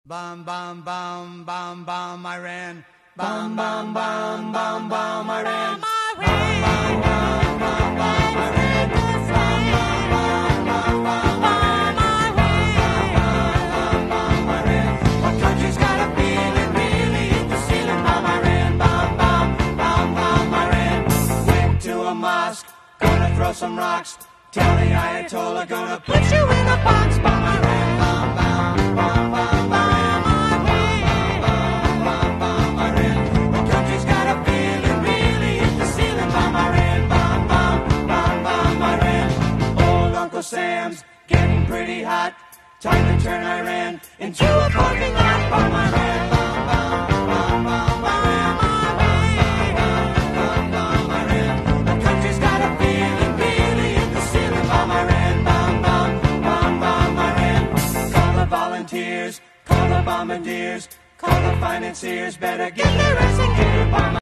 Bum bum bum bum bum Iran. Bum bum bum bum bum Iran. Bum bum bum bum bum Iran. Bum bum bum bum bum Iran. What country's got a feeling really hit the ceiling? Bum Iran. Bum bum bum bum Iran. Went to a mosque, gonna throw some rocks. Tell the Ayatollah gonna put you in a box. Bum Iran. Bum bum bum bum bum. Sam's getting pretty hot. Time to turn Iran into a parking lot. Bum Iran, bum bum bum bum Iran, bum bum Iran. The country's got a feeling really hit the ceiling. Bum Iran, bum bum bum bum Iran. Call the volunteers, call the bombardiers, call the financiers. Better get their ass in gear. Bum